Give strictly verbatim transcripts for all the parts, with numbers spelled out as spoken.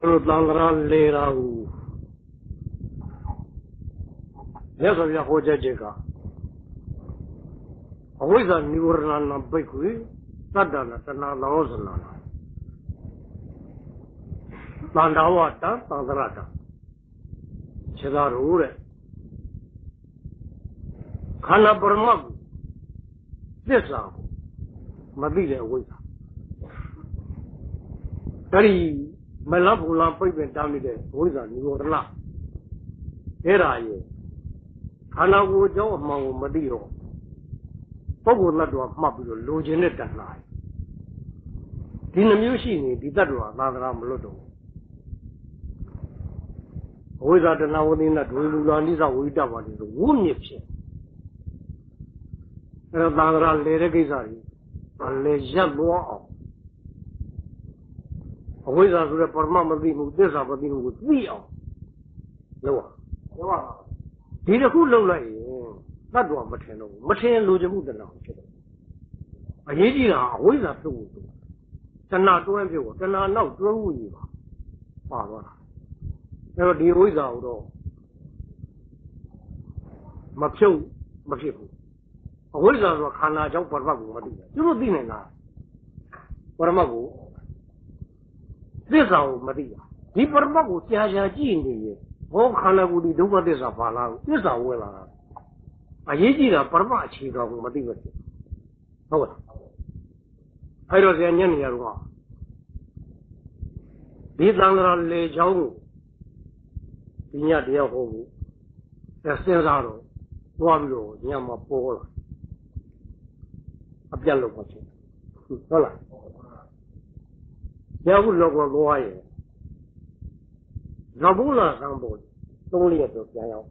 Tandra Lera Yes, of Yahojaga. Always a newer Bikui, Sadana, Tana Laosana. Landawata, Tandrata. Chedarure. Kana Burmag. This are Mabila with Very Malabula Pipe down there, with a new la. Here I am. Kana would go among Madio. Pogo Ladua Mabu, Lugenet at night. Dinamusini, the Dadua, Nadram Lodo. Always at an hour in that Wilanisa Wida is a wounded ship. And a Nadra Leregizari, a legend war. Always as a Parmamadi who this Abadin would be on. No. Did a who low lay? That one, Mateno, Matan Lujamuda now. A Yedina, always a two. Tana to you, Tana now drew you. Father. Never deal with out all. Macho, Machifu. Always as a Kana Joe Parmagu, Madia. You know, Dina. Parmagu. This out, Madia. The Parmagu, Tiaja Gene. Oh, Kana would do what is a pala. This are well. A Yedina Parmachi of Madia. Oh, I was a young year one. These are Le Jau. Inya dia ho ya sin sa ro twa bi lo nya ma po la a piat lo ko chi ho la ya bu lo ko lo ye na bu la sang bo tong liet to pian yao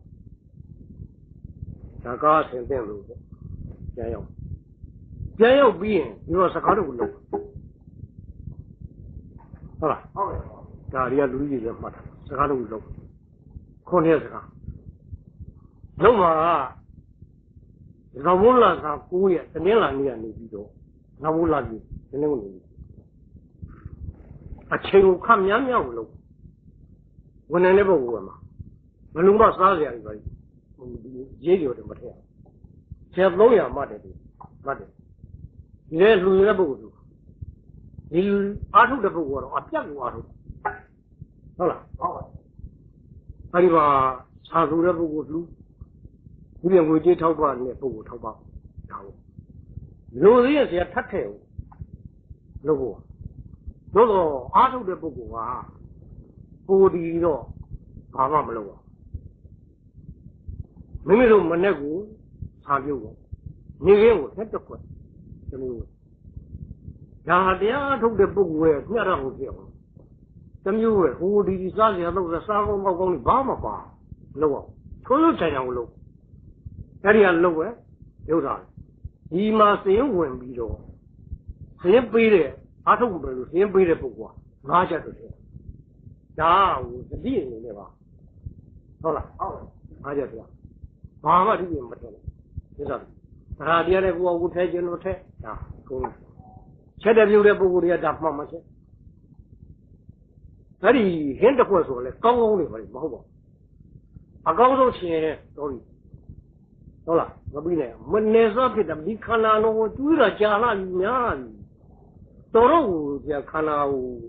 da ka sin tin lo pian yao pian yao bi yin di lo sa ka lo lo ho la ho da ri ya lu ji le ma ta sa ka lo lo Corners. No, ma. Ramula sa kuya, the Melania Nido. Namula, the Nuni. A chain will come young yellow. When I never were. Maluma Salia, Jago the Matea. She has lawyer, mother. Mother. Yes, we never do. You out of the book, a young water. Hola. Arriva, Sadura Bugu, William Wujit Tauba, Nepo Tauba. No, yes, a tattoo. No, no, out of the Bugu, ah, Budi, no, Pamamalo. Mimilu Manegu, Sabu, Nigu, had the question. The new. Yadia took the book where Nara Hill. Some you were who did you say the Savo of only Bama Bar? Lower. Total China low. Area lower, you are. He must say, when we do. Same period, Atom, same period book. Raja to say. Now, the being never. Hola, I just want. Mama didn't matter. Is that? Radia would take you no take. Ah, cool. Said a new book would have Mamma said. Very hint of course, come only for it. A gauzo chair, sorry. Hola, Rabine, when Neza did a big canano, do a jala, yan. Toro, the canao.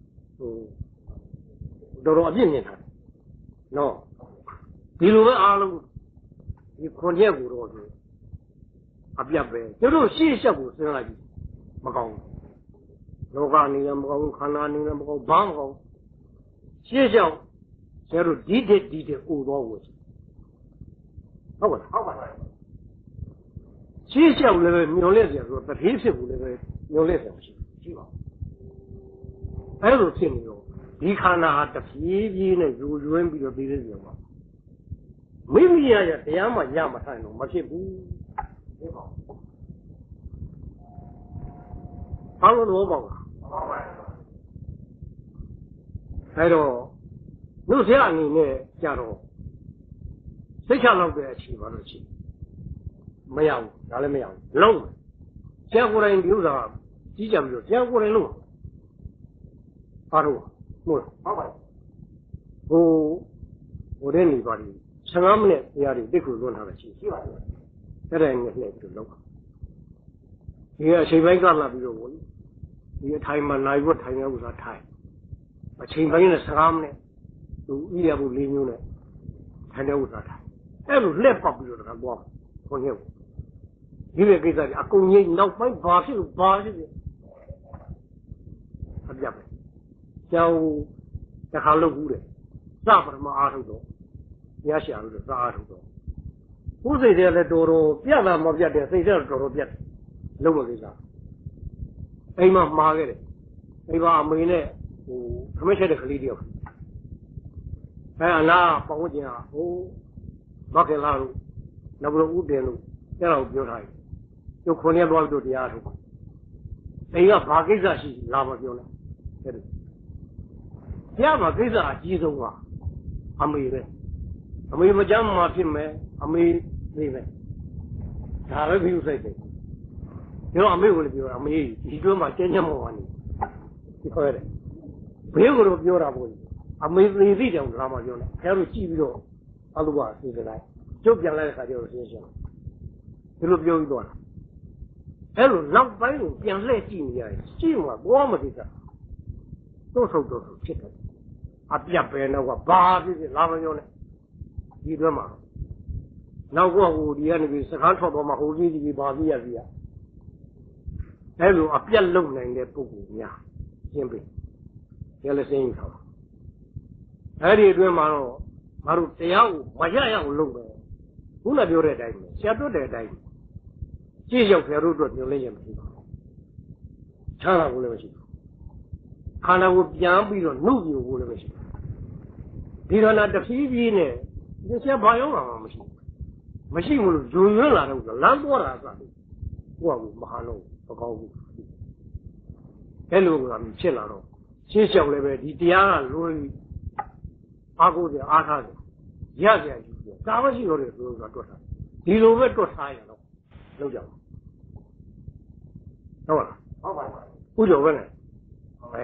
Doro opinion. No. Below all you couldn't have wood. A biabe. You don't see shabu, like Macon. No garni, Macon, Canani, Bango. She shall zero did it, did it, old always. How about how she shall live in your leisure, but he shall live in your leisure. I don't think you. He cannot have the P in a usual be a business. Maybe I am a Yamatano, Machibu. How long? I don't know. No, Jaro. They shall be achieved. Mayang, Alamayang, long. Jagura and Yuza, Tijabu, Jagura and Lu. Paru, ဟုတ်ပါဟိုဟိုတဲ့နေပါလိဆယ်ငါးမိနစ်တရားတွေတိတ်ခုလွန်ထားတာရှိရှိပါဘူးအဲ့ဒါငယ်နဲ့ပြီးတော့လောက်ဒီအချိန်ပိုင်းကလာပြီးတော့ဒီအထိုင်မှာနိုင်ဖို့ထိုင်ရဥစားထိုင်အချိန်ပိုင်းနဲ့ဆယ်ငါးမိနစ်သူဣရိယာပုလေးမျိုးနဲ့ထိုင်ရဥစားထိုင်အဲ့လိုလက်ပတ်ပြီးတော့တခါသွားခွန်ကြီးဒီလိုကိစ္စကြီးအကုန်ကြီးနောက်ပိုင်းဘာဖြစ်လို့ဘာဖြစ်လဲအပြတ်ပဲကျောင်းတခါလုပ်ဘူးတယ်စပထမအားထုတ်တော့ရရှာလို့စအားထုတ်တော့ဘုစိတ်တွေလည်းတော်တော်ပြတ်လာမပြတ်တယ်စိတ်တွေတော်တော်ပြတ်တယ်လုံးမကိစ္စအိမ်မှာမှားခဲ့တယ်အိမ်မှာအမေနဲ့ဟိုခမက်ချက်တဲ့ကလေးတယောက်အဲအလားပေါင်းကျင်ဟာဟိုဘခင်လာလို့နောက်ပြီးဦးတင်လို့အဲ့ဒါကိုပြောထားတယ်ကျုပ်ခွန်ရသွားပြီးတော့တရားထုတ်အိမ်ကဘာကိစ္စရှိလာမပြောနဲ့အဲ့ဒါတရားမှာကိစ္စအကြီးဆုံးကအမေပဲအမေမကြမ်းမှာဖြစ်မယ်အမေနေမယ်ဒါပဲပြုစိတ်တယ်ကျွန်တော်အမေကိုလည်းပြောအမေဒီတွင်းမှာကျဉ်းကျဉ်းမော်ပါနေဒီခေါ်ရတယ်ဘေးကတော့ပြောတာပေါ့အမေသေးသေးတောင်လာမှပြောတယ်ခင်ဗျားတို့ကြည့်ပြီးတော့အလိုပါသိကြလိုက်ကျုပ်ပြန်လိုက်တဲ့ခါကျတော့ရှင်းရှင်းဒီလိုပြောပြီးတော့အဲ့လိုနောက်ပိုင်းကိုပြန်လှည့်ကြည့်နေရတယ်ကြည့်မှာဘောမသိတာတို့ဆုပ်တော့ဖြစ်တယ်အပြတ်ပဲတော့ကဘာဖြစ်ဖြစ်လာမပြောနဲ့ဒီတွင်းမှာနောက်ကဟိုဒီကနေပြီးစကားထွက်ပေါ်မှာဟိုကြီးကြီးဘာပြရစီရအဲ့လိုအပြတ်လုံနိုင်တဲ့ပုဂ္ဂိုလ်များရှင်းပြီရလည်းစင်းထားပါအဲ့ဒီအတွင်းမှာတော့ငါတို့တရားကိုမရရအောင်လုပ်တယ်ခုနပြောတဲ့အတိုင်းပဲဆရာတွတ်တဲ့အတိုင်းကြည့်ရောက်ဆရာတို့အတွက်ညွှန်လဲရမရှိပါဘူးချားတာကိုလည်းမရှိဘူးခန္ဓာကိုပြန်ပြီးတော့နှုတ်ပြဖို့လည်းမရှိဘူးဒီတော့နာတဖြည်းဖြည်းနဲ့ဒီဆရာဘာရောက်လာမှမရှိဘူးမရှိဘူးလို့ဂျုံရွံ့လာတော့လမ်းသွားတာစတယ်ကိုယ့်ကမဟာလို့မကောင်းဘူးအဲ့လိုကဖြစ်လာတော့ရှင်းလျှောက်လည်းပဲဒီတရားကလွယ်အားကိုးကြအားထားကြရကြယူကြဒါမှရှိတော့တယ်ဆိုတော့တွတ်ထားဒီလိုပဲတွတ်ထားရတော့လောက်ကြပါဟုတ်လားဟုတ်ပါဘူးဥကျော်ပဲနဲ့အဲ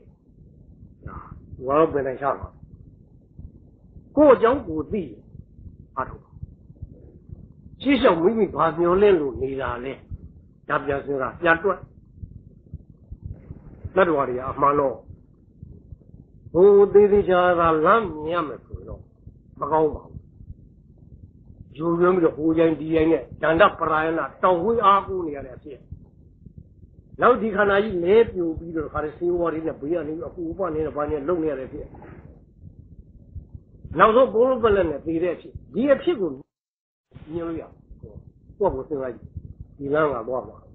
ဘာလို့ပြန်နိုင်ချမှာကိုယ့်အကြောင်းကိုသိအားထုတ်ရှင်းလျှောက်မိမိဘာမျောလင့်လို့နေတာလဲဒါပြန်စရာပြန်တွက်လက်တော်တွေအမှန်တော့ဟိုသေးသေးချာသာလမ်းမြင်ရမယ်ဆိုတော့မကောင်းပါဘူးယူရမ်းပြီးတော့ဟိုကြိုင်ဒီကြိုင်နဲ့ဒန္တပရာယနာတောင်ဝေးအားကိုးနေရတဲ့အဖြစ်နောက်ဒီခန္ဓာကြီးလဲပြိုပြီးတော့ခါရစေဝါးတွေနဲ့ဘေးကနေအပူပနေတဲ့ဘာနဲ့လုံနေရတဲ့အဖြစ်နောက်ဆုံးဘိုးဘလက်နဲ့တည်တဲ့အဖြစ်ဒီအဖြစ်ကိုမြင်လို့ရကိုယ့်ကိုစဉ်းစားကြည့်ဒီလမ်းကသွားမှာ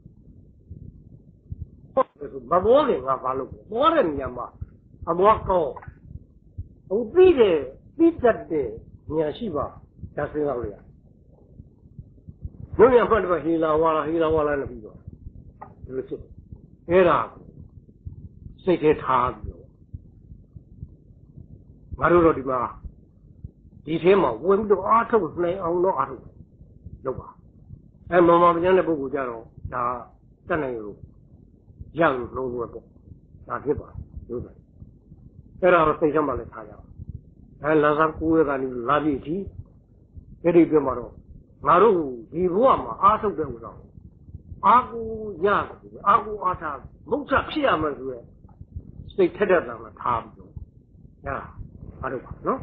မဘောနဲ့ငါဘာလုပ်လဲဘောတဲ့နေရာမှာအမောကောင်းဟိုပြီးတယ်ပြီးတတ်တယ်ဉာဏ်ရှိပါဒါစဉ်းစားလို့ရဘုရားဖတ်တော့ဟီလာဝါလာဟီလာဝါလာနဲ့ပြီးတော့ဒီလိုဖြစ်အဲ့ဒါစိတ်ထဲထားပြီးတော့ငါတို့တော့ဒီမှာဒီထဲမှာဝင်ပြီးတော့အားထုတ်နိုင်အောင်တော့အားထုတ်လုပ်ပါအဲမောင်မောင်ပြန်တဲ့ပုဂ္ဂိုလ်ကြတော့ဒါတတ်နိုင်လို့ရလို့လုံးဝပေါ့ဒါဖြစ်ပါလို့ဆိုအဲ့ဒါတော့စိတ်ထဲမှာလည်းထားကြအောင်အဲလာစားကိုယ်ကနေလာပြီဒီအဲ့ဒီပြောမှာတော့ငါတို့ဒီဘဝမှာအားထုတ်တဲ့ဥစ္စာအားကိုရတယ်အားကိုအားထားမုတ်ချဖြစ်ရမယ်ဆိုရဲစိတ်ထက်တဲ့တံမှာထားပြီးတော့ညာအားထုတ်ပါနော်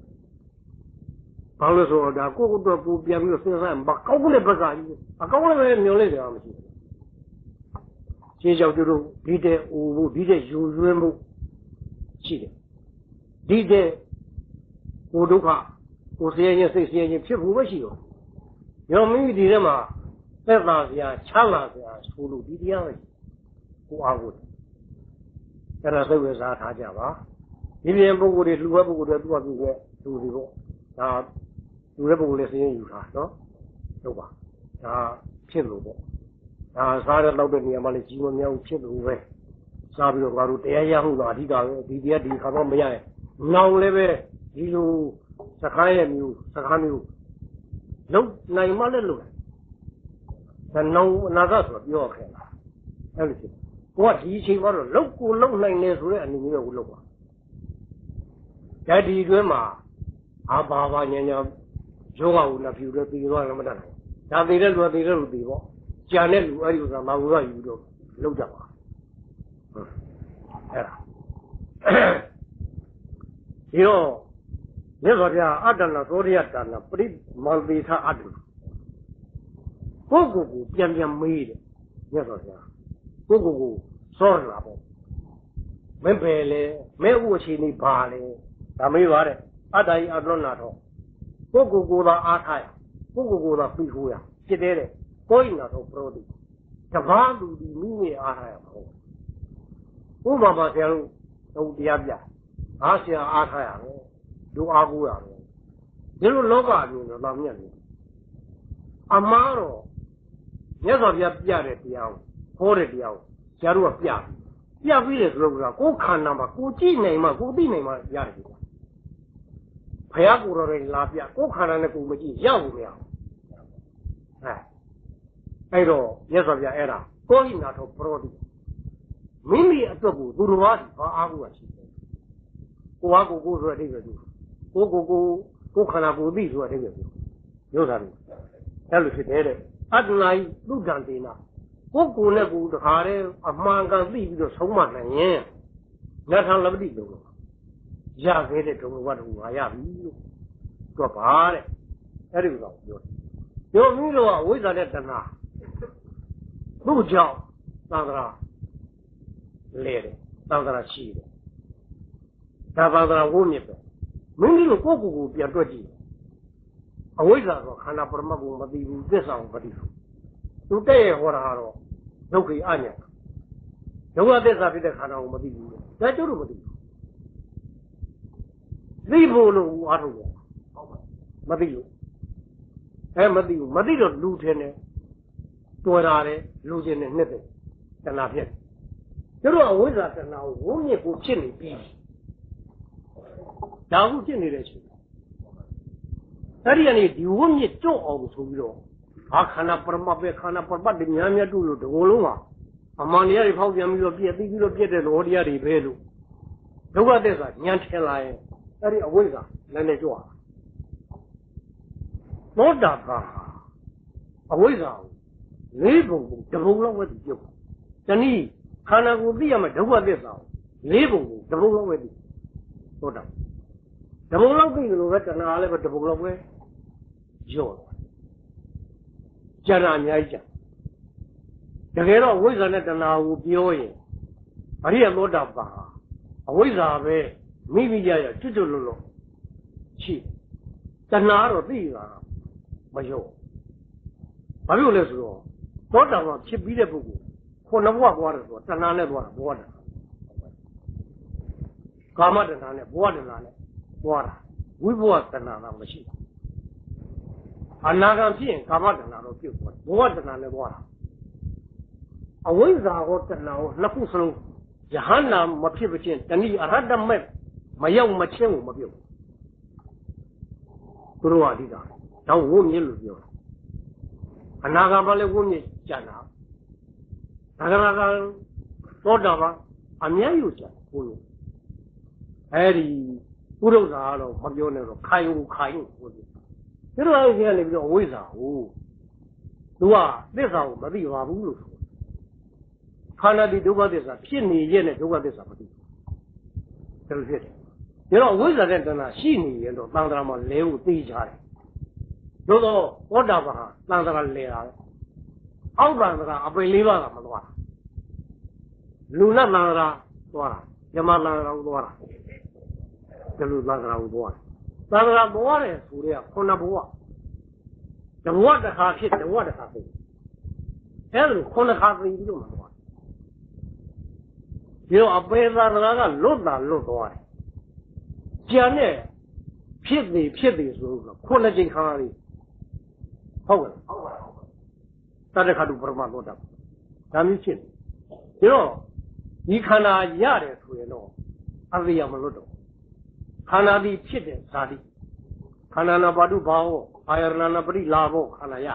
ဘာလို့ဆိုတော့ဒါကိုယ့်အတွက်ကိုပြန်ပြီးတော့စဉ်းစားမကောင်းတဲ့ဘက်ကကြီးအကောင်းလည်းပဲမျောလိုက်တယ်မရှိဘူးရှင်းလျှောက်တို့ဒီတဲ့အိုဖို့ဒီတဲ့ယူရွှင်းဖို့ရှိတယ်ဒီတဲ့ကိုဒုက္ခကိုဆင်းရဲစိတ်ဆင်းရဲဖြစ်ဖို့ပဲရှိတော့ရောမိမိဒီထဲမှာသက်သာစရာချမ်းသာစရာဆိုလို့ဒီတရားပဲကိုအားကိုအဲ့ဒါသိဝေစားထားကြပါဒီပြင်ပုဂ္ဂိုလ်တွေလူဝဲပုဂ္ဂိုလ်တွေသူ့အတူကလူတွေပေါ့ဒါလူတဲ့ပုဂ္ဂိုလ်လေးဆင်းရဲယူထားနော်ဟုတ်ပါဒါဖြစ်လို့ပေါ့ဒါစားတဲ့လောက်တဲ့နေရာမှာလည်းကြီးမများဘူးဖြစ်လို့ပဲစားပြီးတော့ငါတို့တရားရမှုတော့အဓိကပဲဒီတရားဒီခါတော့မရရင်နောင်လည်းပဲဒီလိုစကားရဲ့မျိုးစကားမျိုးလုံးနိုင်မှလည်းလို့ဒါနောင်အနာဂတ်ဆိုပြောခဲ့တာအဲ့လိုဖြစ်ကိုကဒီအချိန်မှာတော့လောက်ကိုလောက်နိုင်နေဆိုတဲ့အနေမျိုးကိုလောက်ပါဒါဒီတွင်းမှာအာဘာဘာညံညံယောဂကိုလည်းဖြူတယ်ပြီးသွားလည်းမတတ်နိုင်ဒါသေးတဲ့လူကသေးတဲ့လူသေးပေါ့ကြံတဲ့လူအဲ့ဒီဥစ္စာမဟုတ်တော့ယူတော့လောက်ကြပါဟုတ်အဲ့ဒါဒီတော့မြတ်စွာဘုရားအတ္တနာသောရိယတာနာပရိမန္တိထအတ္တပုဂ္ဂိုလ်ကိုပြန်ပြန်မေးတယ်မြတ်စွာဘုရားပုဂ္ဂိုလ်ကိုစောရလာပေါ့မင်းပဲလေမဲဥအချိန်នេះဘာလဲဒါမေးပါတဲ့အတ္တဤအတ္တနာတော့ပုဂ္ဂိုလ်ကိုသာအားထားရပုဂ္ဂိုလ်ကိုသာပြီးခိုးရဖြစ်တဲ့ကိုယ်နာတော့ပရောတိတဘာလူဒီမိမိအားထားရမဟုတ်ဥပမာဆရာတို့တို့တရားပြအားဆရာအားထားရတယ်ဒုအားကိုရတယ်ဒီလိုလောကအမြင်တော့တော့မြတ်နေအမှားတော့မြတ်စွာဘုရားပြတဲ့တရားကိုဟောတဲ့တရားကိုဆရာတို့ကပြပြပြီးတယ်ဆိုတော့ကိုယ်ခန္ဓာမှာကိုကြည့်နိုင်မှကိုသိနိုင်မှရတယ်ကွာဘုရားကိုယ်တော်တွေလာပြကိုယ်ခန္ဓာနဲ့ကိုယ်မကြည့်ရောက်ဘူးမရဘူးအဲအဲ့တော့မြတ်စွာဘုရားအဲ့ဒါကိုယ်နာတော့ပရောတိမိမိအတွက်ကိုသူတော်ဘာဘာအားကိုရှိတယ်ကိုယ်ဟာကိုယ်ကိုယ်ဆိုတဲ့အဓိပ္ပာယ်ကိုကိုကိုကိုကိုခန္ဓာကိုယ်သိဆိုတဲ့အဓိပ္ပာယ်ကိုပြောတာလေအဲ့လိုဖြစ်တယ်တဲ့အတ္တနာဤသုဒ္ဓံတေနာကိုကိုနဲ့ကိုတခါတည်းအမှန်ကန်သိပြီးတော့ဆုံးမနိုင်ရင်ငါထံလပတိလို့ရခဲ့တဲ့ဒုံဝတ္ထုငါရပြီလို့ပြောပါတဲ့အဲ့ဒီလိုပြောတယ်ပြောပြီးတော့ဝိဇ္ဇာနဲ့တဏှာသူ့ကြောင့်သံဃာလဲတယ်သံဃာရှိတယ်ဒါဘာသာဝိမြစ်ပဲမင်းတို့ကိုကိုကိုပြန်တွက်ကြည့်အဝိဇ္ဇာဆိုခန္ဓာပရမတ်ကိုမသိဘူးသစ္စာကိုမသိဘူးသူတဲ့ရဟောတာကတော့ဒုက္ခိအညာဒုက္ခသစ္စာဖြစ်တဲ့ခန္ဓာကိုမသိဘူးဒါကျုပ်တို့မသိဘူးသိဖို့လို့အားထုတ်တယ်မသိလို့အဲမသိဘူးမသိတော့လူထင်းတယ်တွေ့တာတယ်လူချင်းနဲ့နှစ်တယ်တဏှာဖြစ်ကျတို့အဝိဇ္ဇာတဏှာကိုဝိမြစ်ကိုဖြစ်နေပြီးဒါဟုဖြစ်နေတဲ့အချိန်အဲ့ဒီကနေဒီဝိမြစ်တွန့်အောင်ဆိုပြီးတော့ဘာခန္ဓာပရမတ်ပဲခန္ဓာပရမတ်တွေများများတူလို့ဒီလိုလုံးမှာအမှန်တရားတွေဖောက်ပြန်ပြီးတော့ပြည့်သိပြီးတော့ပြည့်တဲ့လောတရားတွေပဲလို့ဒုက္ခသစ္စာညံထင်လာရင်အဲ့ဒီအဝိဇ္ဇာလည်းလည်းကြွားသောတာပန်အဝိဇ္ဇာကိုလေးပုံပုံတပုံလောက်ပဲသူပြုတ်တနည်းခန္ဓာကိုသိရမယ်ဒုက္ခသစ္စာကိုလေးပုံပုံတပုံလောက်ပဲသူသောတာတပုံလောက်သိတယ်လို့ပဲတဏှာလည်းပဲတပုံလောက်ပဲကြော့ကျန်တာအများကြီးကျန်တကယ်တော့ဝိဇ္ဇာနဲ့တဏှာကိုပြောရင်အရိယသောတာပန်အဝိဇ္ဇာပဲမိမိရရကျွတ်ကျွတ်လွတ်လွတ်ရှိတဏှာတော့သိတာမရောဘာလို့လဲဆိုတော့သောတာပန်ဖြစ်ပြီးတဲ့ပုဂ္ဂိုလ်ခုနဘဝသွားတယ်ဆိုတော့တဏှာနဲ့သွားတာဘဝတဏှာကာမတဏှာနဲ့ဘဝတဏှာနဲ့သွားတာဝိဘဝတဏှာတော့မရှိဘူးအနာဂံဖြစ်ရင်ကာမတဏှာတော့ပြုတ်သွားတယ်ဘဝတဏှာနဲ့သွားတာအဝိဇ္ဇာကိုတဏှာကိုနှစ်ခုစလုံးယဟန္တာမဖြစ်မချင်းတဏှိအရဟတမေမရောက်မချင်းကိုမပြုတ်သူတို့ကအဓိကတော့ဝိမြင့်လို့ပြောတာအနာဂံဘာလဲဝိမြင့်ကျန်တာဒါကကသောတာပန်အမြဲယူကျန်ဘုလို့အဲဒီပုရုဇာကတော့မပြောနဲ့တော့ခိုင်ကိုခိုင်ကိုပြောသူတို့အဲ့ဒီကနေပြီးတော့အဝိဇ္ဇာကိုသူကသစ္စာကိုမသိပါဘူးလို့ဆိုခန္ဓာဒီဒုက္ခသစ္စာဖြစ်နေရဲ့နဲ့ဒုက္ခသစ္စာမသိဘူးဒါလိုဖြစ်တယ်ဒါတော့အဝိဇ္ဇာနဲ့တဏှာရှိနေရင်တော့သံဃာမှာလဲဖို့သိကြတယ်သို့တော့သောတာပန်ဟာသံဃာလဲတာပဲအောက်သံဃာအပိလေးပါးကမသွားတာလူနဲ့သံဃာသွားတာယမသံဃာကိုသွားတာဒီလိုသံဃာကိုသွားတယ်သံဃာသွားတယ်ဆိုတဲ့ခုနဘဝတဘဝတစ်ခါဖြစ်တဘဝတစ်ခါသိအဲလိုခုနခါသိပြီးတော့မှသွားဒီတော့အပေသာသနာကလွတ်တာလွတ်သွားတယ်ကြံတဲ့ဖြစ်နေဖြစ်နေဆိုတော့ခုနှစ်ချိန်ခါလေးဟုတ်ကဲ့ဟုတ်ပါဘူးတတ္တခတုပရမသောတာဒါမျိုးဖြစ်နေဒါတော့ဒီခန္ဓာရတယ်ဆိုရင်တော့အရိယာမလွတ်တော့ခန္ဓာဒီဖြစ်တဲ့ဇာတိခန္ဓာနာပါတုဘာဝအာယရဏနာပရိလာဘောခန္ဓာရ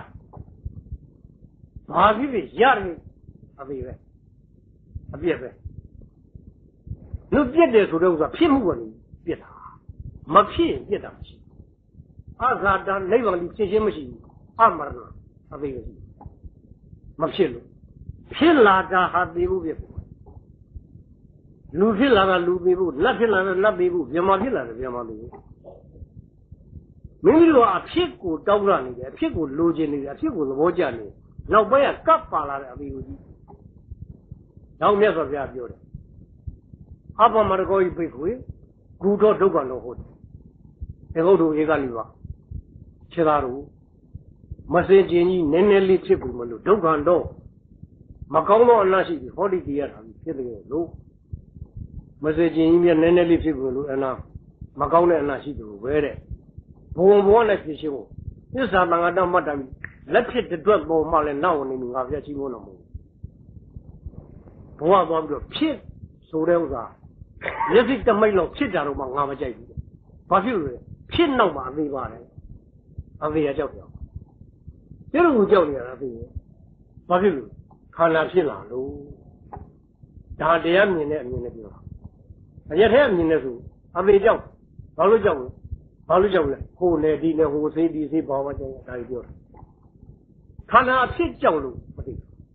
ဘာဖြစ်ဖြစ်ရတယ်အသေးပဲအပြည့်ပဲလူပြစ်တယ်ဆိုတော့ဥစ္စာဖြစ်မှုကနေပြစ်တာမဖြစ်ပြစ်တာမရှိအဇာတနိဗ္ဗာန်ကြီးဖြစ်ခြင်းမရှိဘူးအမရဏအသေးမရှိမဖြစ်လို့ဖြစ်လာတာဟာသေဖို့ဖြစ်ဖို့လူဖြစ်လာတာလူသေဖို့လက်ဖြစ်လာတာလက်သေဖို့မြမဖြစ်လာတယ်မြမသေဖို့မိမိတို့ကအဖြစ်ကိုတောင်းရနေတယ်အဖြစ်ကိုလိုချင်နေတယ်အဖြစ်ကိုသဘောကျနေနောက်ပိုင်းကကပ်ပါလာတဲ့အသေးကိုကြီးနောက်မြတ်စွာဘုရားပြောတယ်အပမရကောဤပိတ်ခွေဂုတော်ဒုက္ခလို့ဟုတ်တယ်ဒီဟုတ်တို့ဧကလိပါခြေသားတို့မစင်ကျင်ကြီးနည်းနည်းလေးဖြစ်ပြီမလို့ဒုက္ခတော့မကောင်းသောအနာရှိပြီဟောဒီတရားထားပြီဖြစ်တယ်လို့မစင်ကျင်ကြီးမြနည်းနည်းလေးဖြစ်ပြီလို့အနာမကောင်းတဲ့အနာရှိတယ်လို့ပဲတဲ့ဘုံဘောနဲ့ဖြစ်ရှင်းဖို့သစ္စာတန်ခါတမှတ်တယ်လက်ဖြစ်တဲ့အတွက်ပေါ်မှလည်းနောက်နေငါပြချီးမိုးတော့မဟုတ်ဘဝသွားပြီးတော့ဖြစ်ဆိုတဲ့ဥစ္စာမျက်စိတမိတ်လောက်ဖြစ်ကြတော့မှငါမကြိုက်ဘူးဘာဖြစ်လို့လဲဖြစ်နောက်မှအသေးပါတယ်အသေးရကြောက်ပြောင်းကျတော့ကိုကြောက်နေရတာအသေးရဘာဖြစ်လို့ခန္ဓာဖြစ်လာလို့ဒါတရားမြင်တဲ့အမြင်နဲ့ပြောတာအရက်ထဲအမြင်နဲ့ဆိုအသေးကြောက်ဘာလို့ကြောက်လဲဘာလို့ကြောက်လဲဟိုလေဒီလေဟိုစေးဒီစေးဘာမှကြောက်ဒါကြီးပြောတာခန္ဓာဖြစ်ကြောက်လို့မသိ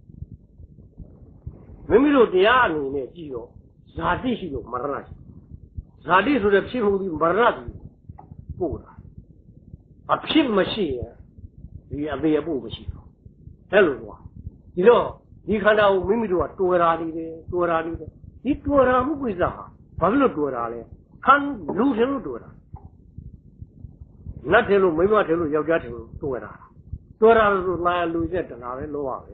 ဘူးမိမိတို့တရားအနေနဲ့ကြည့်တော့ဇာတိရှိလို့မရဏရှိဇာတိဆိုတဲ့ဖြစ်မှုဒီမရဏဒီပို့တာအဖြစ်မရှိရင်ဒီအသေးအပို့မရှိတော့အဲ့လိုကွာဒီတော့ဒီခန္ဓာကိုမိမိတို့ကတွေ့ရာနေတယ်တွေ့ရာနေတယ်ဒီတွေ့ရာမှုကိစ္စဟာဘာဖြစ်လို့တွေ့ရာလဲခံလူတယ်လို့တွေ့တာနတ်တယ်လို့မိမတယ်လို့ယောက်ျားတယ်လို့တွေ့တာတွေ့ရာလို့လာလူချက်တနာပဲလောပါပဲ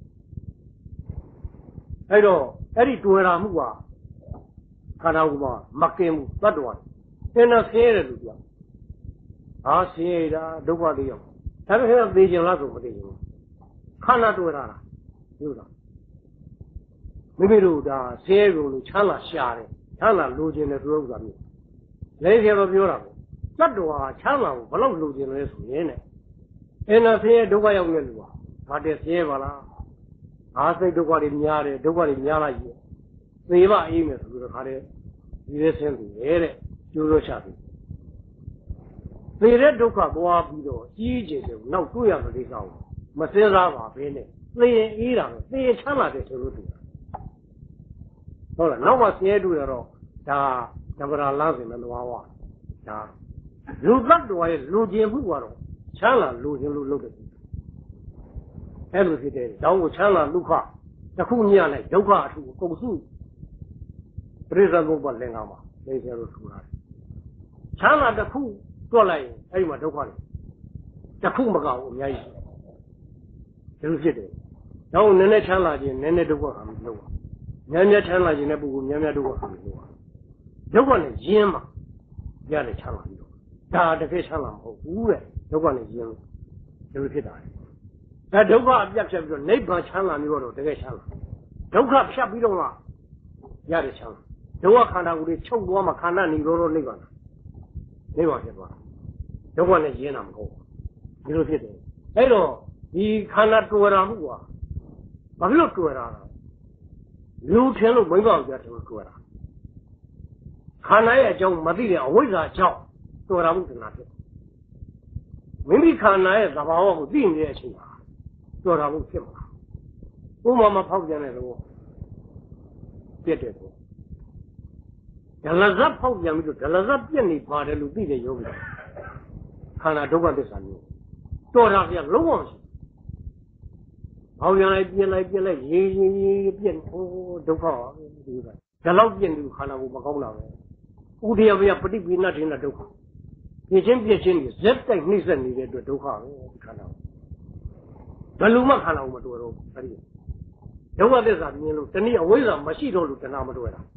အဲ့တော့အဲ့ဒီတွေ့ရာမှုကခန္ဓာကိုယ်မှာမကင်ဘူးတတ်တော်တယ်အင်းနဲ့ဆင်းရဲတယ်လို့ပြောဟာဆင်းရဲတာဒုက္ခတွေရောက်ဒါပေမဲ့သေခြင်းလားဆိုမသိဘူးခန္ဓာတွေ့တာလားပြောတာမိမိတို့ဒါဆင်းရဲကုန်လို့ချမ်းသာရှာတယ်ချမ်းသာလိုချင်တယ်ဆိုတော့ဥစ္စာမျိုးလဲဆရာတော်ပြောတာပေါ့တတ်တော်ဟာချမ်းသာကိုဘယ်လောက်လိုချင်လဲဆိုရင်နဲ့အင်းနဲ့ဆင်းရဲဒုက္ခရောက်နေလို့ဟာတဲ့ဆင်းရဲပါလားဟာစိတ်ဒုက္ခတွေများတယ်ဒုက္ခတွေများလိုက်ရဲ့သေပါအေးမယ်ဆိုတော့ခါတဲ့ဒီလေးဆင်းပြီလေတဲ့ကျိုးလို့ချပြီသေတဲ့ဒုက္ခသွားပြီးတော့ကြီးကျယ်တယ်နောက်တွေ့ရတဲ့ကိစ္စကိုမစင်းစားပါဘဲနဲ့သေရင်အေးတာပဲသေရင်ချမ်းသာတယ်ဆိုလို့တူတာဟုတ်လားနောက်မှဆင်းရဲတွေ့ရတော့ဒါဓမ္မရာလမ်းစဉ်နဲ့လွားဝဒါလူသတ္တဝါရဲ့လူကျင်မှုကတော့ချမ်းသာလူကျင်လို့လုပ်တယ်အဲ့လိုဖြစ်တယ်တောင်းကိုချမ်းသာဒုက္ခတစ်ခုညလိုက်ဒုက္ခအထူးကုန်စုပရိစ္ဆေဘုပ္ပလင်္ကာမှာနေကြလို့ထူတာချမ်းသာတစ်ခုတွက်လိုက်ရင်အဲ့ဒီမှာဒုက္ခတွေတစ်ခုမကဘူးအများကြီးဒီလိုဖြစ်တယ်တော့နည်းနည်းချမ်းသာခြင်းနည်းနည်းဒုက္ခခံပြီးလို့များများချမ်းသာခြင်းတဲ့ပုဂ္ဂိုလ်များများဒုက္ခခံပြီးလို့ဒုက္ခနဲ့ရင်းမှာရတယ်ချမ်းသာပြီးတော့ဒါတကယ်ချမ်းသာမဟုတ်ဘူးတဲ့ဒုက္ခနဲ့ရင်းလို့ဒီလိုဖြစ်တာအဲဒုက္ခအပြတ်ဖြတ်ပြီးတော့နိဗ္ဗာန်ချမ်းသာမျိုးတော့တကယ်ချမ်းသာဒုက္ခဖြတ်ပြီးတော့မှရတယ်ချမ်းသာဒုက္ခခန္ဓာကိုယ်တွေချုပ်သွားမှခန္ဓာနေတော့တော့နိဗ္ဗာန်နိဗ္ဗာန်ဖြစ်သွားဒုက္ခနဲ့ရင်းတာမဟုတ်ဘူးဒီလိုဖြစ်တယ်အဲ့တော့ဒီခန္ဓာတွေ့တာမှုကဘာဖြစ်လို့တွေ့တာလဲလူထင်လို့မိဘကြောင့်တယ်လို့တွေ့တာခန္ဓာရဲ့အကြောင်းမသိတဲ့အဝိဇ္ဇာကြောင့်တွေ့တာမှုတဏှာဖြစ်မိမိခန္ဓာရဲ့သဘာဝကိုသိနေတဲ့အချိန်မှာတွေ့တာမှုဖြစ်မှာဥမာမဖောက်ပြန်တဲ့လို့ပြည့်တယ်ပေါ့ဒလဇတ်ဖောက်ပြန်ပြီးတော့ဒလဇတ်ပြည့်နေပါတယ်လို့သိတဲ့ယောဂီခန္ဓာဒုက္ခသစ္စာမျိုးတော်တာပြလုံးဝမရှိဘောင်ရလိုက်ပြင်းလိုက်ပြင်းလိုက်ရေးရေးရေးပြင်းဟိုဒုက္ခဒီကဒါတော့ပြင်းပြီးခန္ဓာကိုမကောင်းတာပဲဥဒိယဘယပฏิပိဏထင်တဲ့ဒုက္ခပြင်းချင်းပြင်းချင်းဇက်တိုက်နှိမ့်ဆက်နေတဲ့အတွက်ဒုက္ခပဲဒီခန္ဓာဘယ်လိုမှခန္ဓာကိုမတော်တော့အဲ့ဒီဒုက္ခသစ္စာမြင်လို့တနည်းအဝိဇ္ဇာမရှိတော့လို့တဏှာမတော်တာ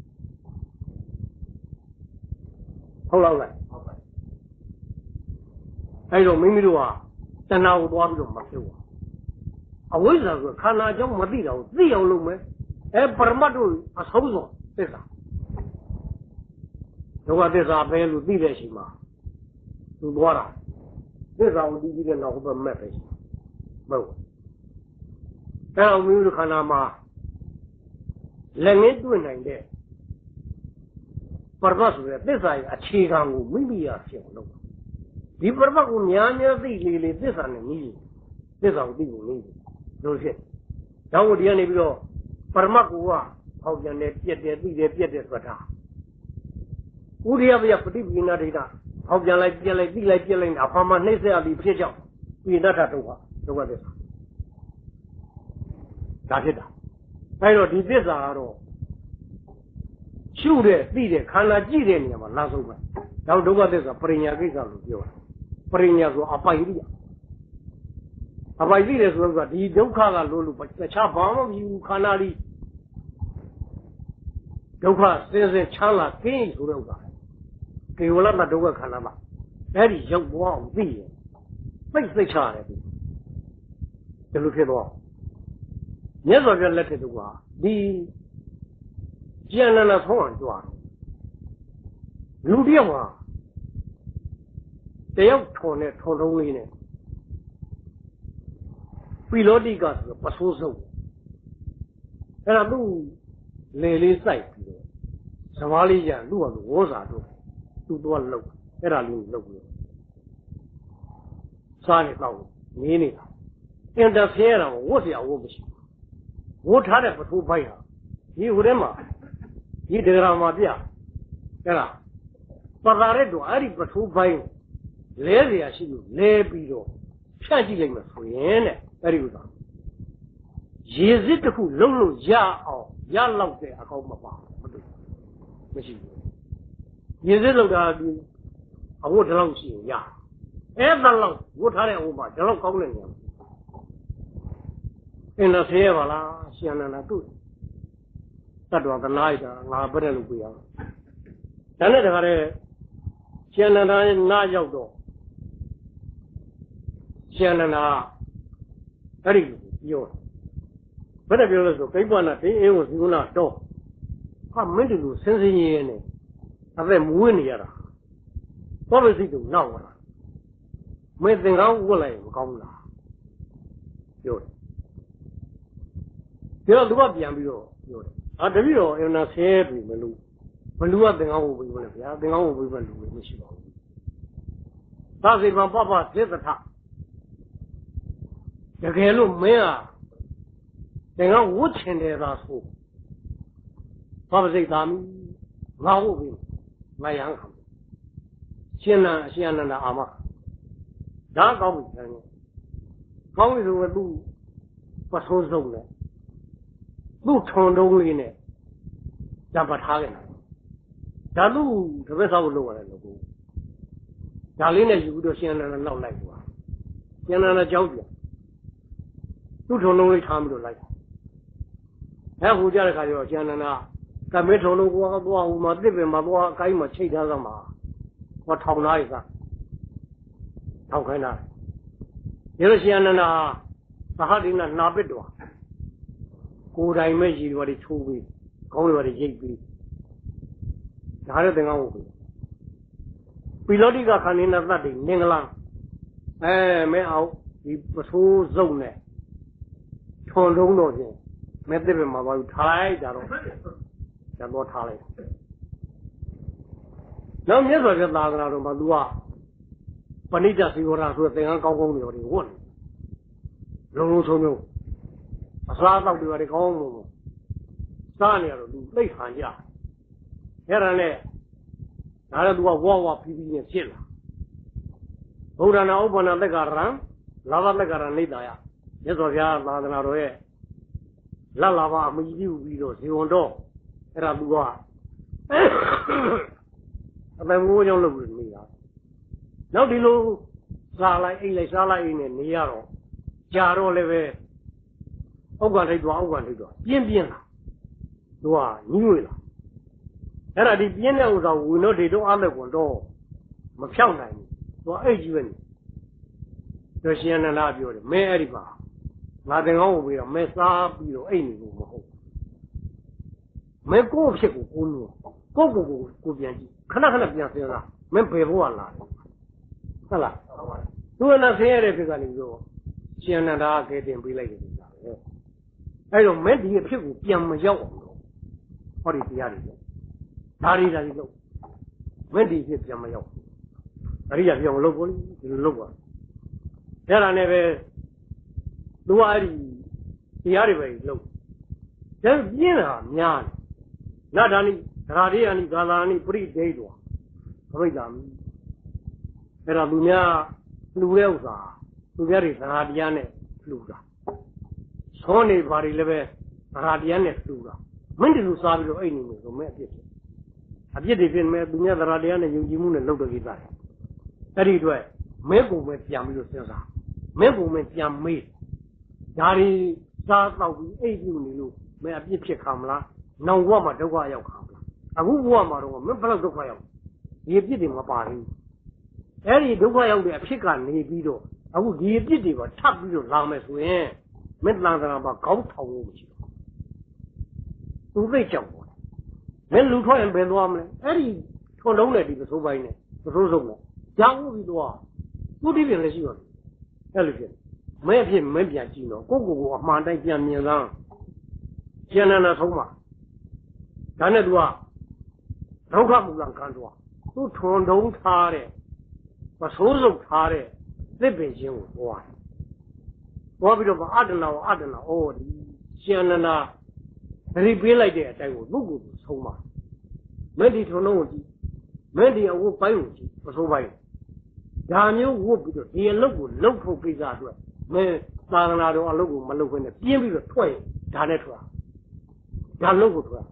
ဟုတ်လားဟုတ်ပါဘူးအဲ့တော့မိမိတို့ကတဏှာကိုသွားပြီးတော့မဖြစ်ဘူးအဝိဇ္ဇာဆိုခန္ဓာကြောင့်မသိတာကိုသိအောင်လုပ်မယ်အဲပရမတ်တို့အဆုံးစွန်သစ္စာဒုက္ခသစ္စာပဲလို့သိတဲ့အချိန်မှာသူသွားတာသစ္စာကိုသိပြီးတဲ့နောက်ဘက်မဲ့ပဲရှိမဟုတ်အဲအောင်မိမိတို့ခန္ဓာမှာလက်ငင်းတွေ့နိုင်တဲ့ပရမတ်ဆိုတဲ့သစ္စာရဲ့အခြေခံကိုမိမိရဖြစ်အောင်လုပ်ဒီပရမတ်ကိုများများသိလေလေသစ္စာနဲ့နီးသစ္စာကိုသိဖို့နီးလို့ဖြစ်တော့ဒီကနေပြီးတော့ပရမတ်ကိုကဟောပြန်တယ်ပြက်တယ်သိတယ်ပြက်တယ်ဆိုတာဥရိယပယပฏิပိဏဒိဋ္ဌဟောပြန်လိုက်ပြက်လိုက်သိလိုက်ပြက်လိုက်အဖာမနှိမ့်ဆက်အပြီးဖြစ်ကြောင်းပိဏထဒုက္ခဒုက္ခသစ္စာဒါဖြစ်တာအဲတော့ဒီသစ္စာကတော့ရှုတဲ့သိတဲ့ခန္ဓာကြည့်တဲ့နေရာမှာလာဆုံးပဲတော့ဒုက္ခသစ္စာပရိညာကိစ္စလို့ပြောတာပရိညာဆိုအပိုင်ရိယအပိုင်ရိတယ်ဆိုတော့ဒီဒုက္ခကလို့လို့တခြားဘာမှမဖြစ်ဘူးခန္ဓာလေးဒုက္ခစင်စင်ချမ်းသာကင်းဆိုတဲ့ဥစ္စာကေဝလမဒုက္ခခန္ဓာမှာအဲ့ဒီရောက်သွားအောင်သိရင်သိသိချရတယ်ဒီလိုဖြစ်သွားမြတ်စွာဘုရားလက်ထက်ကဒီကျန်လာဆုံးအောင်ကြွားလူတယောက်ဟာတယောက်ထုံနဲ့ထုံထုံးလေးနဲ့ပိလောတိကဆိုပစိုးစုပ်အဲ့ဒါသူ့လေလေးစိုက်ပြီးတော့စကားလေးရလူ့ဟာဝေါစာတို့သူ့တော့လှုပ်အဲ့ဒါလေးလှုပ်ပြီးစားနေတော့နေနေတာအင်တာဖီယတော့ဝတ်เสียဝတ်မရှိဝတ်ထားတဲ့ပထိုးဖိုက်ဟာဒီဟိုထဲမှာဒီဒဂရမှာပြအဲ့ဒါပသာရက်တော့အဲ့ဒီပထိုးဖိုက်လဲเสียရှိလို့လဲပြီးတော့ဖြတ်ကြည့်လိုက်မှဆိုရင်တဲ့အဲ့ဒီဥစ္စာရေစစ်တစ်ခုလုံးလို့ရအောင်ရလောက်တဲ့အကောင်းမပါဘူးမရှိဘူးရေစစ်လောက်တာဒီအဝတ်တလောက်ရှိရင်ရအဲ့ဒါလောက်ဝတ်ထားတဲ့အဝတ်မှာဒီလောက်ကောင်းနေတယ်အင်းတော့ဆေးရပါလားရှင်နန္ဒာတို့တတ်တော်သနာ့တာငါပြည့်လို့ပြရအောင်ဒါနဲ့တခါတည်းရှင်နန္ဒာနားရောက်တော့ရှင်နန္ဒာအဲ့ဒီပြောဘယ်နဲ့ပြောလို့ဆိုကိပ္ပနာတင်းအင်းကိုစီကုနာတော့ဟာမင်းတို့လိုစင်းစင်းရဲနေအသက်မွေးနေရတာဘောလို့စိတ်ကနောက်လာမင်းသင်္ကောင်းဝတ်လိုက်မကောင်းလားပြောတယ်ပြောသူကပြန်ပြီးတော့ပြောတယ်အာတပည့်တော်အင်နာဆဲပြီမလို့ဘလူကသင်္ကောင်းဝတ်ပြီးမလဲဗျာသင်္ကောင်းဝတ်ပြီးမလို့မရှိပါဘူးသာစိပံပပသေတထတကယ်လို့မင်းဟာသင်္ကောင်းဝတ်ချင်တယ်သာဆိုဘာပစိတ်သားမီငါဝတ်ပြီးငါရဟန်းခံရှင်နာအရှင်အနန္ဒအာမဒါကောင်းပြီဆန်းကောင်းပြီဆိုတော့သူပစိုးစုံနဲ့သူ့ထုံတုံးလေးနဲ့ကြံပတ်ထားခဲ့တယ်ဒါသူ့တပည့်ဆောက်လို့ရတယ်လို့ကိုဒါလေးနဲ့ယူပြီးတော့ရှင်အနန္ဒနောက်လိုက်သွားရှင်အနန္ဒကြောက်ပြန်သူ့ထုံတုံးလေးထားပြီးတော့လိုက်အဲဟိုကြတဲ့ခါကျတော့ရှင်အနန္ဒကမေထုံလုံးကိုကတော့ဟိုမှာတစ်ပင်မှာတော့အကိုင်းမှာချိတ်ထားသမှာဟောထောင်သားရကထောင်ခိုင်းတာရလို့ရှင်အနန္ဒာသဟတိနာနာပစ်တော်ကိုယ်တိုင်မဲ့ရည်ရွယ်တွေချိုးပြီးခေါင်းရွယ်တွေရိတ်ပြီးဒါရတဲ့သင်္ကန်းဟုတ်ပြီပိလောတိကခန္ဓာနာသတ္တိမင်္ဂလာအဲမဲအောင်ဒီပထိုးစုံနဲ့ထွန်လုံးတော့ချင်းမဲတစ်ပင်မှာပါထားလိုက်ကြတော့ကျန်တော့ထားလိုက်နောက်မြတ်စွာဘုရားသာသနာတော်မှာသူကပဏိတစီဝရဆိုတဲ့သင်္ကန်းကောင်းကောင်းတွေဟောဒီဝတ်လုံးလုံးဆုံးဆုံးအစားတောက်တွေကောင်းလို့စားနေရတော့သူသိခံကြအဲ့ဒါနဲ့ဒါလည်းသူကဝါဝါဖီးဖီးနဲ့ဖြစ်လာဗုဒ္ဓနာဥပ္ပန္နသက္ကရံလာဘသက္ကရံနေတာယမြတ်စွာဘုရားသာသနာတော်ရဲ့လတ်လာပါအမိပြုပြီးတော့ဇေဝံတော်အဲ့ဒါသူကအတန်မိုးကြောင့်လုပ်ပြီးနေတာနောက်ဒီလိုစားလိုက်အိတ်လိုက်စားလိုက်အိတ်နဲ့နေရတော့ကြာတော့လည်းပဲအောက်ကထိတ်သွားအောက်ကထိတ်သွားပြင်းပြင်းလာသူကညှို့လာအဲ့ဒါဒီပြင်းတဲ့ဥစ္စာဝိနောဒေတော့အားလည်းကွန်တော့မဖြောက်နိုင်ဘူးသူကအိတ်ကြီးပဲနေတို့ရှင်အနန္ဒာပြောတယ်မင်းအဲ့ဒီပါငါသင်္ကောင်းကိုပြီးတော့မဲစားပြီးတော့အိတ်နေလို့မဟုတ်မဲကိုယ့်ဖြစ်ကိုကိုယ်လို့ကိုယ့်ကိုယ်ကိုကိုပြန်ကြည့်ခဏခဏပြန်စဉ်းစားမင်းဘယ်ဘဝလာလဲဟုတ်လားသူကလည်းဆင်းရဲတဲ့ဖြစ်ကနေပြီးတော့ရှင်အနန္ဒာကဲတင်ပေးလိုက်တယ်ဆိုတာပဲအဲ့တော့မင်းဒီအဖြစ်ကိုပြန်မရောက်အောင်လို့ဟောဒီတရားတွေဒါတွေဒါတွေလို့မင်းဒီဖြစ်ပြန်မရောက်အရိယာပြောင်းလို့ကိုဒီလိုလုပ်ပါအဲ့ဒါနဲ့ပဲသူကအဲ့ဒီတရားတွေပဲလုပ်ဒါပြင်းတာများတယ်နတ်ဒါနိဒရာရိယာနိကာလာနိပရိဒိဋ္ဌောခမိတ်တာမိအဲ့ဒါသူများလူတဲ့ဥစ္စာသူများတွေသရာတရားနဲ့လူတာသောနေပါတွေလည်းပဲသရာတရားနဲ့လူတာမင်းဒီလိုစားပြီးတော့အဲ့နေလို့ဆိုမဲ့အပြစ်အပြစ်တွေဖြစ်မဲ့သူများသရာတရားနဲ့ယုံကြည်မှုနဲ့လုပ်တဲ့ကိစ္စတွေအဲ့ဒီအတွက်မဲပုံပဲပြန်ပြီးတော့စဉ်းစားမဲပုံပဲပြန်မေးဒါတွေစားတော့ပြီးအိတ်ပြုနေလို့မဲအပြစ်ဖြစ်ခါမလားနောင်ဘဝမှာဒုက္ခရောက်ခါမလားအခုဘဝမှာတော့မင်းဘယ်လောက်ဒုက္ခရောက်ဒီအပြစ်တွေမပါဘူးအဲ့ဒီဒုက္ခရောက်တဲ့အဖြစ်ကနေပြီးတော့အခုဒီအပြစ်တွေကထပ်ပြီးတော့လာမယ်ဆိုရင်မင်းတန်တရာမှာခေါင်းထောင်လို့မရှိဘူးသူသိကြောက်တယ်မင်းလူထွက်ရင်ဘယ်သွားမလဲအဲ့ဒီထွန်လုံးနဲ့ဒီပစိုးပိုင်းနဲ့ပစိုးစုံနဲ့ကြောက်ပြီးတော့သူတိပြင်လည်းရှိပါတယ်အဲ့လိုဖြစ်မင်းအဖြစ်မင်းပြန်ကြည့်တော့ကိုယ့်ကိုယ်ကိုအမှန်တိုင်းပြန်မြင်သားကျန်တဲ့ဆုံးမှာဒါနဲ့သူကဒုက္ခမူလခံတော့သူထွန်တုံးထားတဲ့မဆိုးစုပ်ထားတဲ့သစ်ပင်ချင်းကိုသွားတယ်သွားပြီးတော့အတ္တနာအတ္တနာဩဒီရှင်နနာသတိပေးလိုက်တဲ့အတိုင်းကိုသူ့ကိုယ်ကိုဆုံးပါမင်းဒီထွန်တုံးကိုကြည့်မင်းဒီအဝတ်ပိုင်းကိုကြည့်မဆိုးပိုင်းဒါမျိုးဝတ်ပြီးတော့ဒီအလုပ်ကိုလုပ်ဖို့ကိစ္စအတွက်မင်းသာသနာတော်အလုပ်ကိုမလုပ်ဘဲနဲ့ပြင်းပြီးတော့ထွက်ရင်ဒါနဲ့ထွက်ဒါလုပ်ကိုထွက်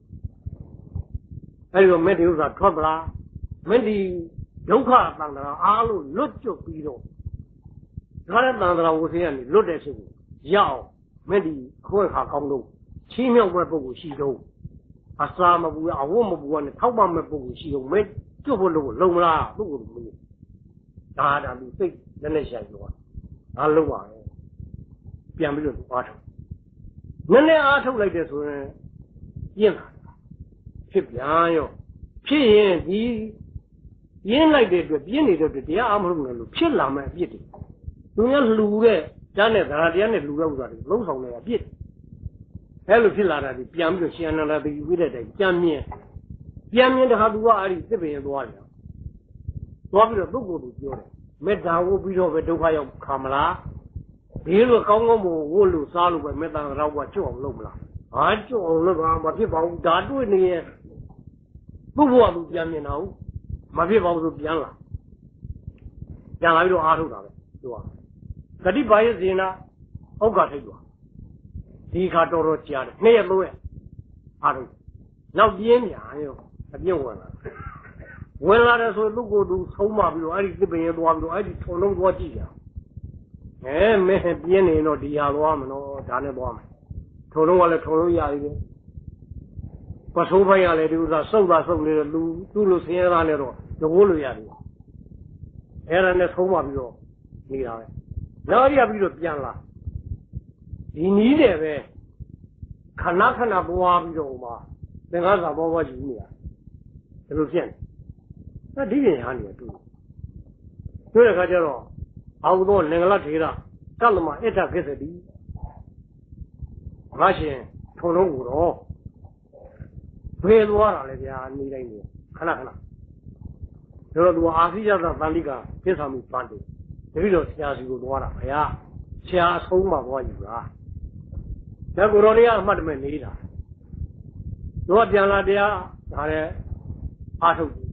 အဲ့ဒီတော့မင်းဒီဥစ္စာထွက်ပလားမင်းဒီဒုက္ခတန်တရာအားလို့လွတ်ကျွတ်ပြီးတော့ဒါနဲ့တန်တရာဝဆင်းကနေလွတ်တဲ့ဖြစ်ကိုရအောင်မင်းဒီခွဲခါကောင်းလို့ချီးမြှောက်မဲ့ပုဂ္ဂိုလ်ရှိတော့အစာမပူအဝတ်မပူနဲ့ထောက်ပမဲ့ပုဂ္ဂိုလ်ရှိတော့မင်းကျွတ်ဖို့လို့လုံမလားသူ့ကိုမင်းဒါဒါလူစိတ်လက်နဲ့ဆိုင်တော့ငါလုံးပါလေပြန်ပြီးတော့အားထုတ်နည်းနည်းအားထုတ်လိုက်တယ်ဆိုရင်ပြင်းလာဖြစ်ပြန်ရောဖြစ်ရင်ဒီပြင်းလိုက်တဲ့အတွက်ပြင်းနေတဲ့အတွက်တရားအားမလို့လို့ဖြစ်လာမဲ့အပြစ်တွေသူများလှူတဲ့ဓာတ်နဲ့ဒါတရားနဲ့လှူတဲ့ဥစ္စာတွေလုံးဆောင်နေအပြစ်အဲလိုဖြစ်လာတာဒီပြန်ပြီးတော့ရှင်အနန္ဒာတိဝိတဲ့တိုင်ပြန်မြင်ပြန်မြင်တဲ့ဟာသူကအဲ့ဒီသစ်ပင်ရသွားတယ်သွားပြီးတော့ပုဂ္ဂိုလ်ကိုပြောတယ်မေတ္တာဝတ်ပြီးတော့ပဲဒုက္ခရောက်ခါမလားဒီလိုကောင်းကောင်းမဝတ်လို့စားလို့ပဲမေတ္တာတော့ကကျွတ်အောင်လုပ်မလားဟာကျွတ်အောင်လုပ်တာမဖြစ်ပါဘူးဒါတွေ့နေရင်ဘုဘဝသူပြန်မြင်တော့မဖြစ်ပါဘူးဆိုပြန်လာပြန်လာပြီးတော့အားထုတ်တာပဲသူကဂတိပါယဇေနာဩက္ခထိတ်သွားဒီခါတော်တော်ကြားတယ်နှစ်ရက်သုံးရက်အားထုတ်နောက်ပြင်းပြန်ရောအပြည့်ဝင်လာဝင်လာတယ်ဆိုသူ့ကိုယ်သူဆုံးမပြီးတော့အဲ့ဒီသစ်ပင်ရဲသွားပြီးတော့အဲ့ဒီထုံလုံးသွားကြည့်ကြအဲမင်းပြင်းနေတော့ဒီဟာသွားမလို့ဒါနဲ့သွားမယ်ထုံလုံးကလည်းထုံလုံးရပြီပဲပစိုးပိုင်းကလည်းဒီဥစ္စာစုပ်တာစုပ်နေတယ်လူသူ့လိုဆင်းရဲတာနဲ့တော့သဘောလိုရတယ်အဲ့ဒါနဲ့ဆုံးမပြီးတော့နေတာပဲနောက်ရပြီးတော့ပြန်လာဒီနီးတယ်ပဲခဏခဏပွားပြီးတော့မှသင်္ကားစာပွားပွားယူနေတာဘယ်လိုဖြစ်လဲအဲ့ဒီပြင်ဟာနေတူတွေ့တဲ့ခါကျတော့အာဟုသောလင်္ဂလထေရကလမအဋ္ဌကိစ္စတိငါရှင်ထုံလုံးကိုတော့ဘယ်သွားတာလဲဗျာနေတိုင်းနေခဏခဏဒါတော့သူအာသိယသတန်လိကကိစ္စမှုပန်းတယ်တတိတော်ဆရာစီကိုသွားတာဗျာဆရာအဆုံးမှသွားယူတာဒါကိုရောလေးကအမှတ်တမဲ့နေတာတို့ကပြန်လာတရားဒါလည်းအားထုတ်တယ်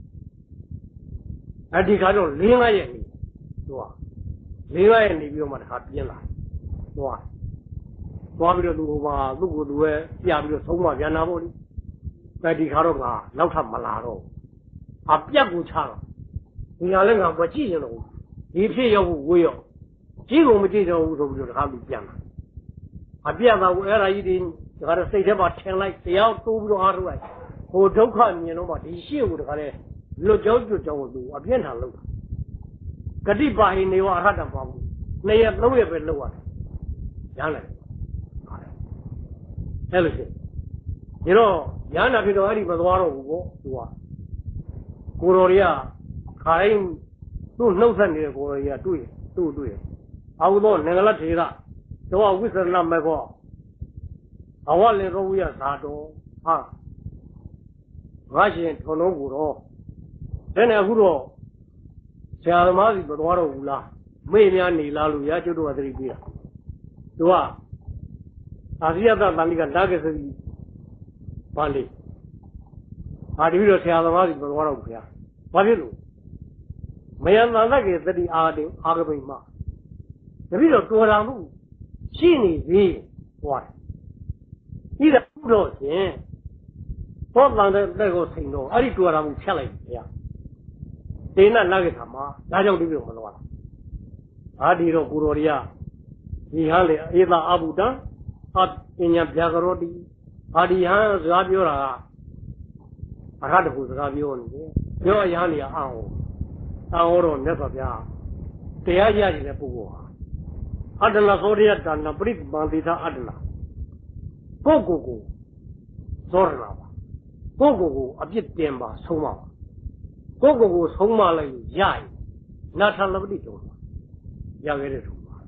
အဲ့ဒီခါတော့၄၅ရက်နေတို့က၄၅ရက်နေပြီးတော့မှတခါပြင်းလာတို့ကသွားပြီးတော့သူကသူ့ကိုသူပဲပြပြီးတော့ဆုံးမပြန်လာပေါ့လေအဲ့ဒီခါတော့ငါနောက်ထပ်မလာတော့အပြတ်ကိုချတော့ဒီကလည်းငါမကြည့်ရတော့ဒီဖြစ်ရောက်ဖို့ဝေးရောကြည့်ကုန်မကြည့်တော့ဘူးဆိုပြီးတော့တခါလူပြန်လာအပြတ်တော့အဲ့ဒါကြီးဒီဒါကတော့စိတ်ထဲမှာထင်လိုက်တရားတိုးပြီးတော့အားထုတ်လိုက်ဟိုဒုက္ခမြင်တော့မှဒီရှေ့ကိုတခါလဲလွတ်ကြောင်းကျွတ်ကြောင်းကိုသူအပြင်းထန်လုပ်တာဂတိပါဟိနေဝအရဟတပါဘူးနှစ်ရက်သုံးရက်ပဲလုပ်ရတယ်ရမ်းလိုက်အဲ့လိုဖြစ်ဒီတော့ရဟန္တာဖြစ်တော့အဲ့ဒီမသွားတော့ဘူးပေါ့သူကကိုတော်တွေကခိုင်းသူ့နှုတ်ဆက်နေတဲ့ကိုတော်တွေကတွေ့သူ့တွေ့အာဟုသောလင်္ဂလထေရတော့ဝိသရဏမေခောဘဝလေရောဝိယဇာတော်ဟာငါရှင်ထုံလုံးကိုတော့ဒါနဲ့အခုတော့ဆရာသမားစီမသွားတော့ဘူးလားမေ့များနေလားလို့ရာကျွတ်တို့ကသတိပေးတာသူကအာဇိယတတန်လိကနာဂစတိဘာလေးဟာဒီပြီးတော့ဆရာသမားစီမသွားတော့ဘူးခင်ဗျာဘာဖြစ်လို့မယံတန်သက်ကေတတိအာတင်အာကပိမတပြီးတော့တော်တော်မှုရှိနေသေးဟောတယ်ဤတော့ရှင်ဘောတန်တဲ့တက်ကိုစိန်တော့အဲ့ဒီတော်တော်မှုဖြတ်လိုက်ပြီခင်ဗျာဒေနနာဂေသမှာဒါကြောင့်ဒီလိုမလို့လားအာဒီတော့ကိုတော်တွေကဒီဟာလေအေသာအဘုဒ္ဓအပညာပြကရောတိအာဒီဟာစကားပြောတာကအရဟတခုစကားပြောနေတယ်ပြောအရာနေရအောင်အောင်တော့မြတ်စွာဘုရားတရားရည်တဲ့ပုဂ္ဂိုလ်ဟာအတ္တနာသောရိယတဏပရိပန္တိသာအတ္တနာကိုကိုကိုသောရနာပါကိုကိုကိုအပြစ်တင်ပါဆုံးပါကိုကိုကိုဆုံးမလိုက်ရရင်နာထလပတိတုံးရခဲ့တဲ့သူပါ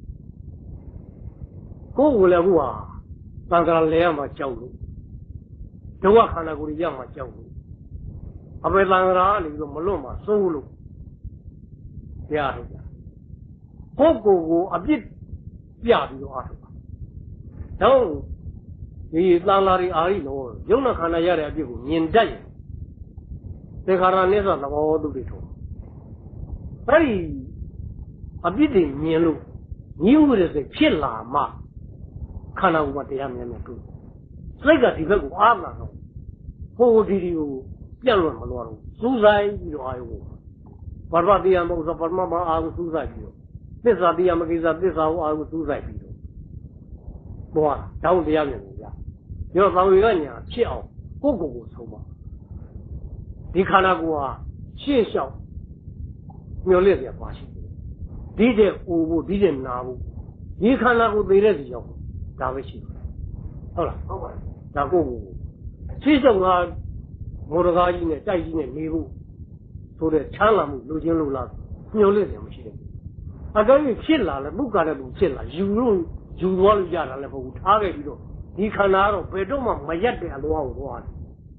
ကိုကိုလည်းခုဟာသံဃာလဲရမှာကြောက်လို့ဒုက္ခခန္ဓာကိုယ်ရမှာကြောက်လို့အပေသံဃာကနေပြီးတော့မလွတ်မှာစိုးလို့ကြားထုတ်တာကိုကိုကိုအပြစ်ပြပြီးတော့အားထုတ်တာတော့ဒီသံဃာတွေအာရိလို့ယုံနာခန္ဓာရတဲ့အပြစ်ကိုမြင်တတ်ရင်သင်္ခါရနဲ့ဆိုသဘောတူတွေထုံးအဲ့ဒီအပြစ်တွေမြင်လို့ညှို့ရတဲ့စိတ်ဖြစ်လာမှခန္ဓာကိုယ်မှာတရားမြင်နေတူစိတ်ကဒီဘက်ကိုအားလာတော့ဟိုဒီဒီကိုပြတ်လွတ်မလို့တော့စူးဆိုင်ပြီးတော့အာယုကိုဘာဝတရားမဟုတ်ဆိုပရမမအာယုစူးဆိုင်ပြီးတော့သစ္စာတရားမကိစ္စသစ္စာကိုအာယုစူးဆိုင်ပြီးတော့ဘောတောင်းတရားမြင်နေကြရောသံဝေကညာဖြစ်အောင်ကိုယ့်ကိုယ်ကိုဆုံးပါဒီခန္ဓာကိုယ်ဟာရှေ့လျှောက်မျောလင့်ရပါရှိတယ်ဒီတဲ့အိုဖို့ဒီတဲ့နာဖို့ဒီခန္ဓာကိုယ်သိတဲ့စီရောက်ဒါပဲရှိတယ်ဟုတ်လားဟုတ်ပါဘူးဒါကိုယ်ကိုရှေ့လျှောက်ကမောရကားကြီးနဲ့တိုက်ကြီးနဲ့နေဖို့ဆိုတဲ့ချမ်းသာမှုလူချင်းလူလားမျောလင့်ရမရှိတယ်အကယ်၍ဖြစ်လာလဲပုဂ္ဂါတဲ့လူဖြစ်လာယူလို့ယူသွားလို့ရတာလည်းမဟုတ်ဘူးထားခဲ့ပြီးတော့ဒီခန္ဓာကတော့ဘယ်တော့မှမရက်တဲ့အလွားကိုသွားတယ်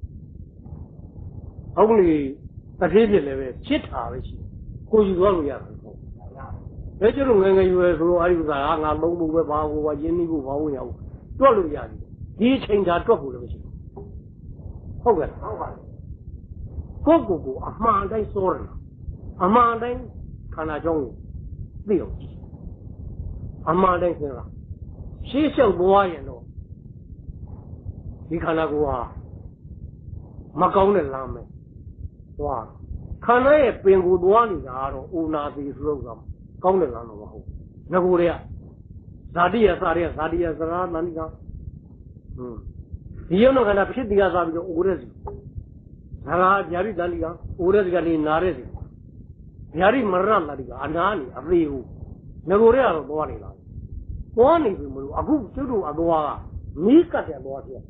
ဟုတ်လေတတိဖြစ်လည်းပဲဖြစ်တာပဲရှိကိုယူသွားလို့ရတယ်ဟုတ်ဒါကျတော့ငယ်ငယ်ရွယ်ဆိုတော့အဲဒီဥစ္စာကငါလုံးဖို့ပဲဘာကိုဘာရင်းနှီးဖို့ဘာလို့ရအောင်တွက်လို့ရတယ်ဒီအချိန်သာတွက်ဖို့လည်းမရှိဘူးဟုတ်ကဲ့ဟုတ်ပါဘူးကိုကိုကိုအမှန်တိုင်းစောတယ်အမှန်တိုင်းခန္ဓာကြောင်းကိုသိအောင်ကြည့်အမှန်တိုင်းစဉ်းစားရှေ့လျှောက်သွားရင်တော့ဒီခန္ဓာကိုယ်ဟာမကောင်းတဲ့လမ်းပဲသွားခန္ဓာရဲ့ပင်ကိုသွားနေတာကတော့အိုနာသေးဆိုတော့ကောင်းတဲ့လမ်းတော့မဟုတ်ငါကိုယ်တွေကဇာတိရစားရဇာတိရစကားတန်ဒီကဟွန်းဒီရုံတော့ခန္ဓာဖြစ်တရားစားပြီးတော့အိုတဲ့စီဇာဗျာတိတန်ဒီကအိုတဲ့စီကနေနာတဲ့စီဗျာတိမရဏတန်ဒီကအနာနေအသေးဘူးငါကိုယ်တွေကတော့သွားနေလားသွားနေပြီမလို့အခုကျွတ်တို့အသွားကမီးကတ်တဲ့သွားဖြစ်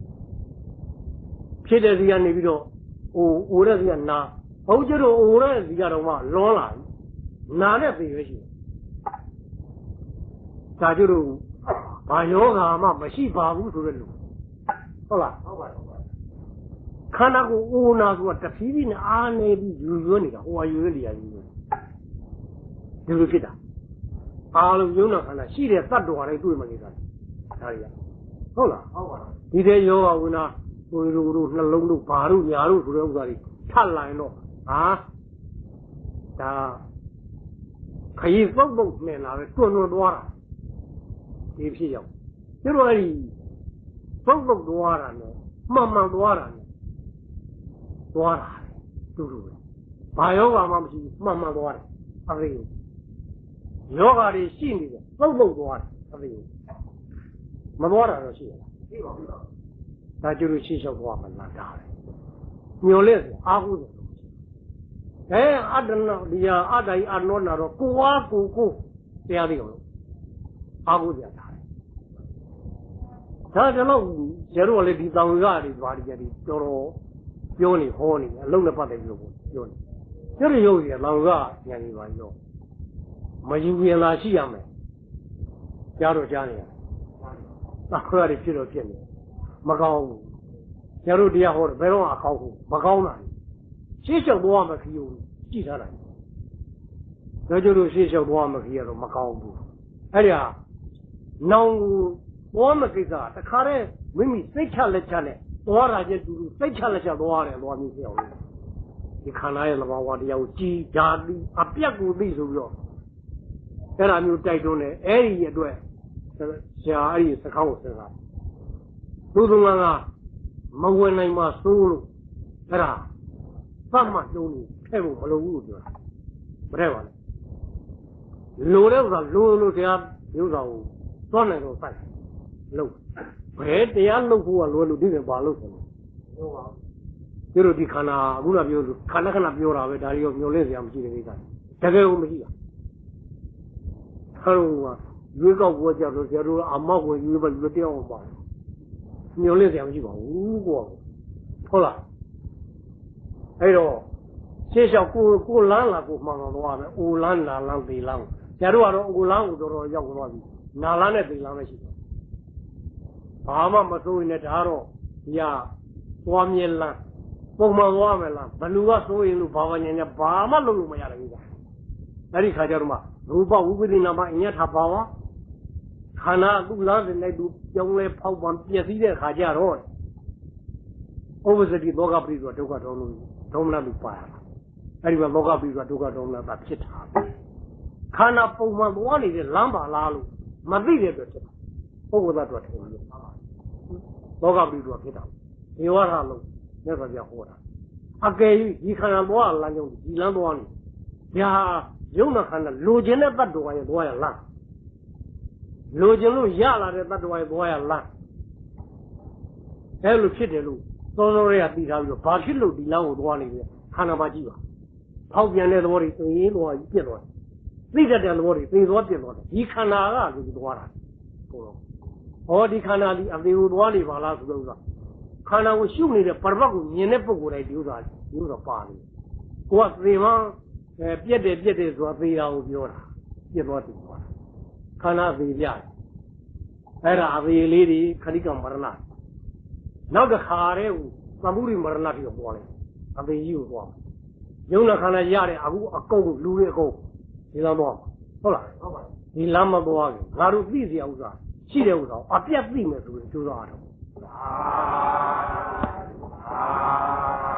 ဖြစ်တဲ့စီကနေပြီးတော့ဟိုအိုတဲ့စီကနာဘုန်းကျွတ်တို့အိုတဲ့စီကတော့မှလွန်လာပြီနာနဲ့ပေပဲရှိတယ်ဒါကျွတ်တို့ဘာယောဂါမှမရှိပါဘူးဆိုတဲ့လူဟုတ်လားဟုတ်ပါဘူးခန္ဓာကိုယ်အိုနာဆိုတာတဖြည်းဖြည်းနဲ့အားနေပြီးယူရွနေတာဟိုဟာယူရလေရယူနေဒီလိုဖြစ်တာအားလုံးယုံနာခန္ဓာရှိတဲ့တတ္တဝါတွေတွေ့မှနေတာဒါတွေကဟုတ်လားဟုတ်ပါဘူးဒီတဲ့ယောဂဝိနာကိုယ်တို့တို့နှလုံးတို့ဘာတို့ညာတို့ဆိုတဲ့ဥစ္စာတွေထပ်လာရင်တော့ဟာဒါခရီးပုတ်ပုတ်နဲ့လာပဲတွန်းတွန်းသွားတာဒီဖြစ်ရောက်ကျတော့အဲ့ဒီပုတ်ပုတ်သွားတာနဲ့မှန်မှန်သွားတာနဲ့သွားတာတူတူပဲဘာယောဂမှမရှိဘူးမှန်မှန်သွားတယ်အဖေယောဂါတွေရှိနေတယ်ပုတ်ပုတ်သွားတယ်အဖေမသွားတာတော့ရှိရလားရှိပါဘူးဒါကျလို့ရှိလျှောက်သွားမှလာတာပဲညိုလဲအားကိုးတယ်အဲအတ္တနောဒီဟာအတ္တဤအနောနာတော့ကိုဝါကိုကိုတရားသိအောင်လို့အားကိုးကြတာဒါတလို့ကျတော့လေဒီတောင်ရတွေဘာတွေကြတယ်တော်တော်ပြောနေဟောနေအလုံးနဲ့ပတ်တယ်ပြောပြောနေကျတော့ရုပ်ရလောင်ကညာနေပါရောမယူရင်လာရှိရမယ်ကြားတော့ကြားနေရသာခရတွေဖြစ်တော့ဖြစ်နေမကောင်းဘူးကျတို့တရားဟောတယ်ဘယ်တော့အကောင်းဘူးမကောင်းတာရှေ့လျှောက်သွားမှခရီးကိုကြည့်ထားတယ်ဒါကြလို့ရှေ့လျှောက်သွားမှခရီးကတော့မကောင်းဘူးအဲ့ဒီဟာနောင်ကိုသွားမှကိစ္စတခါတည်းမိမိစိတ်ချလက်ချနဲ့သွားတာချင်းတူတူစိတ်ချလက်ချသွားတယ်သွားမျိုးပြောင်းလို့ဒီခန္ဓာရဲ့သဘာဝတရားကိုကြည်ဓာတိအပြတ်ကိုသိဆိုပြီးတော့အဲ့ဒါမျိုးတိုက်တွန်းတယ်အဲ့ဒီအတွက်ဆရာအဲ့ဒီစကားကိုစဉ်းစားသူသူငါကမဝင်နိုင်မှစိုးလို့အဲ့ဒါသတ်မှတ်လုံးလို့ထဲဖို့မလိုဘူးလို့ပြောတာမထဲပါနဲ့လိုတဲ့ဥစ္စာလိုလိုတရားဥစ္စာကိုသွားနိုင်တော့စိုက်လို့ဘယ်တရားလုပ်ဖို့ကလွယ်လို့ဒီကဘာလုပ်တယ်ဟုတ်ပါဘူးတို့ဒီခန္ဓာအခုနပြောလို့ခန္ဓာခဏပြောတာပဲဒါတွေရောမျောလင့်စရာမရှိတဲ့ကိစ္စတကယ်ကိုမရှိတာဟဲ့လို့ကရွေးကောက်ပွဲကြတော့ဆရာတို့အမောက်ဝင်ရွေးပဲရွေးတောင်းပါမျောလင့်စရာမရှိပါဘူးကွာဟုတ်လားအဲ့တော့ရှေ့လျှောက်ကိုကိုလန်းလာကိုမှန်တော်သွားမယ်အိုလန်းနာလန်းသေးလန်းဆရာတို့ကတော့အိုလန်းကိုတော်တော်ရောက်သွားပြီနာလန်းနဲ့သေးလန်းပဲရှိတယ်ဘာမှမစိုးရင်လည်းဒါတော့ဒီကသွားမြဲလန်းပုံမှန်သွားမယ်လားဘလူကစိုးရင်လို့ဘာဝညာညာဘာမှလုပ်လို့မရတဲ့ကိစ္စအဲ့ဒီခါကျတော့မှရူပဝိပဿနာမှာအညထဘာဝခန္ဓာသူ့လားတဲ့နဲ့သူကြောင်းလဲဖောက်ပံပျက်စီးတဲ့ခါကျတော့ဥပ္ပစတိလောကပရိစ္ဆေဒုက္ခဒေါမနဒေါမနလို့ပါရတာအဲ့ဒီမှာလောကပရိစ္ဆေဒုက္ခဒေါမနတာဖြစ်တာခန္ဓာပုံမှန်သွားနေတဲ့လမ်းပါလားလို့မသိတဲ့အတွက်ဖြစ်တာပုဂ္ဂိုလ်သားတို့ထင်လို့လောကပရိစ္ဆေဒဖြစ်တာဒီဝါဒလုံးမြတ်စွာဘုရားဟောတာအကယ်၍ဒီခန္ဓာသွားလမ်းကြောင်းဒီလမ်းသွားနေဒါယုံနာခန္ဓာလိုချင်တဲ့တ attva ရဲ့သွားရလားလိုချင်လို့ရလာတဲ့တ attva ရဲ့သွားရလားအဲလိုဖြစ်တယ်လို့သောသောရဲကသိထားပြီးတော့ဘာဖြစ်လို့ဒီလမ်းကိုသွားနေလဲခန္ဓာပါကြည့်ပါဖောက်ပြန်တဲ့သဘောတွေသိရင်တော့ပြစ်သွားတယ်သိတတ်တဲ့သဘောတွေသိသွားပြစ်သွားတယ်ဒီခန္ဓာကလူသွားတာဟုတ်တော့ဟောဒီခန္ဓာဒီအသေးကိုသွားနေပါလားဆိုတော့ခန္ဓာကိုရှုနေတဲ့ပရပတ်ကိုမြင်တဲ့ပုဂ္ဂိုလ်တိုင်းဒီဥစ္စာဒီဥစ္စာပါနေကိုကသေမှအဲပြက်တယ်ပြက်တယ်ဆိုတာသေတာကိုပြောတာပြက်သွားတယ်ပြောတာခန္ဓာသေပြတယ်အဲ့ဒါအသေးလေးတွေခဏိကမရဏနောက်တစ်ခါတည်းကိုသမုဒိမရဏတိကိုပေါ်လိုက်အသေးကြီးကိုသွားယုံနာခန္ဓာရတဲ့အခုအကုန်လူတွေအကုန်ဒီလမ်းသွားဟုတ်လားဟုတ်ပါဒီလမ်းမသွားဘူးငါတို့သိစရာဥစ္စာရှိတဲ့ဥစ္စာအပြတ်သိမယ်ဆိုရင်ကျိုးစားရတော့